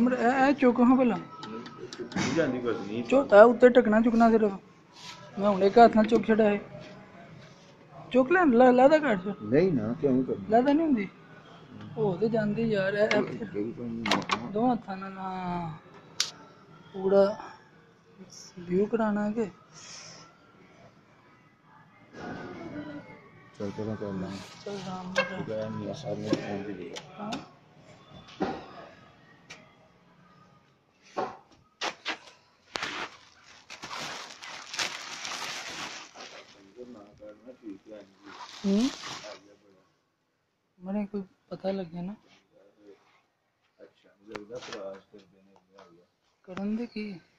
अमर ए चुक हाँ भला जानी कुछ नहीं चुक है उत्ते टकना चुकना सिर्फ मैं हूं एक हाथ नाल चुक छड़ा है चुक ले लादा काट छ नहीं ना क्यों नहीं करना लादा नहीं हुंदी हो ते जांदी यार दो हत्थां नाल पूरा व्यू कराना है के चल चल करना चल राम गया नहीं सामने फोन भी दिया हां मैंने कोई पता लग गया ना अच्छा जल्दी प्रयास कर देने करन दे की